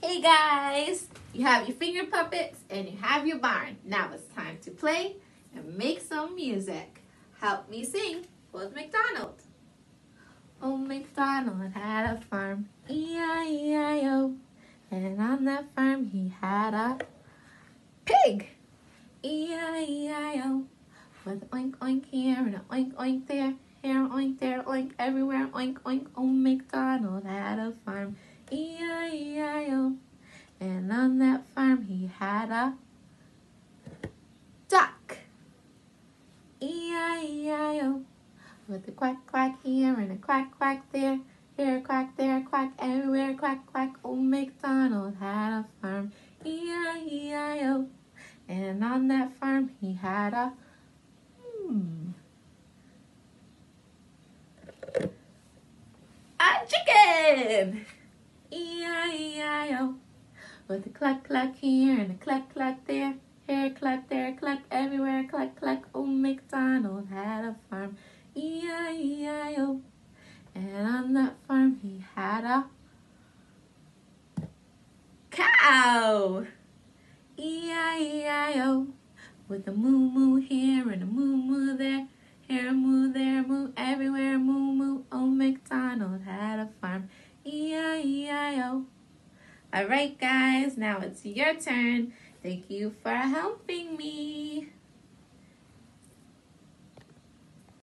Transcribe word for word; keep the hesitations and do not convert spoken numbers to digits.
Hey guys, you have your finger puppets and you have your barn. Now it's time to play and make some music. Help me sing Old MacDonald. Old MacDonald had a farm, E I E I O, and on that farm he had a pig, E I E I O, with oink oink here and a oink oink there, here oink there oink everywhere oink oink. Old MacDonald had a farm, E I E I O, and on that farm he had a duck, E I E I O, with a quack quack here and a quack quack there, here a quack, there a quack, everywhere quack quack. Old MacDonald had a farm, E I E I O, and on that farm he had a hmm, a chicken, E I E I O, with a cluck cluck here and a cluck cluck there, here a cluck, there a cluck, everywhere cluck cluck. Old MacDonald had a farm, E I E I O, and on that farm he had a cow, E I E I O, with a moo moo here and a moo moo there, here a moo, there a moo, everywhere moo moo. Old MacDonald had a farm, E I E I O. All right, guys, now it's your turn. Thank you for helping me.